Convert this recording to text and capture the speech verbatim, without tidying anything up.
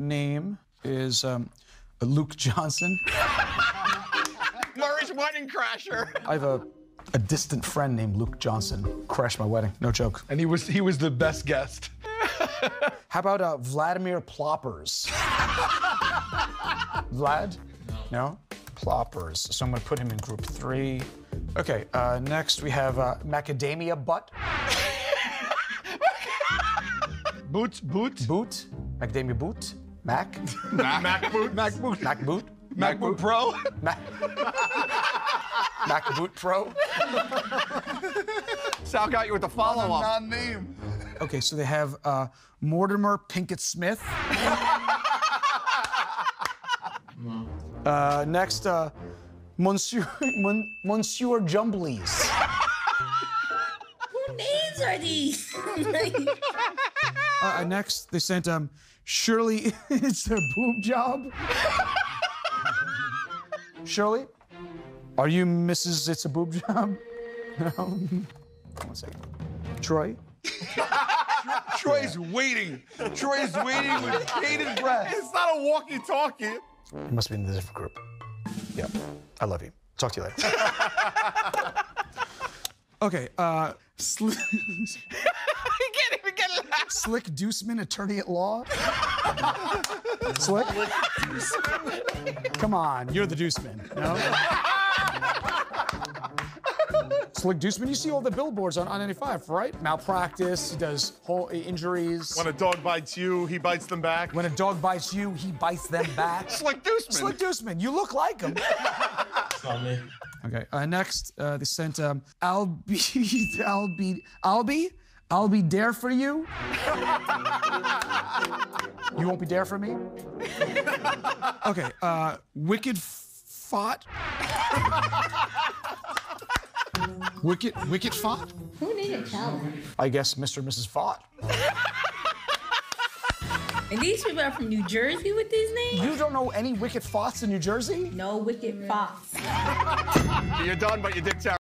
name is um, Luke Johnson. Murray's wedding crasher. I have a, a distant friend named Luke Johnson. Crashed my wedding, no joke. And he was he was the best guest. How about uh, Vladimir Ploppers? Vlad? No. No? Ploppers. So I'm gonna put him in group three. Okay, uh, next we have uh, Macadamia Butt. Boots, boots. Boot. Macadamia Boot. Mac. Mac, Mac boot. Mac boot. Mac Boot. Mac boot Pro. Mac, Mac Boot Pro. Sal got you with the follow-up. Non-name. Okay, so they have uh, Mortimer Pinkett Smith. uh, next, uh, Monsieur, Mon, Monsieur Jumblies. Who names are these? uh, next, they sent um, Shirley, it's their boob job. Shirley, are you Missus It's a Boob Job? No. One second. Troy? Troy's waiting. Troy's waiting with bated breath. It's not a walkie-talkie. You must be in a different group. Yeah, I love you. Talk to you later. Okay, uh, Slick... He can't even get it out. Slick Deuceman, attorney at law. Slick? Come on, you're the Deuceman, no? Slick Deuceman, you see all the billboards on I ninety-five, right? Malpractice, he does whole injuries. When a dog bites you, he bites them back. When a dog bites you, he bites them back. Slick Deuceman. Slick Deuceman, you look like him. It's not me. Okay, uh, next, uh, they sent, um, I'll be, I'll be, I'll be, I'll be there for you. You won't be there for me? Okay, uh, Wicked Fought. Wicked, Wicked Fought? Who needed challenge? I guess Mister and Missus Fought. And these people are from New Jersey with these names? You don't know any Wicked Foughts in New Jersey? No Wicked Fox. You're done, but your dick's out.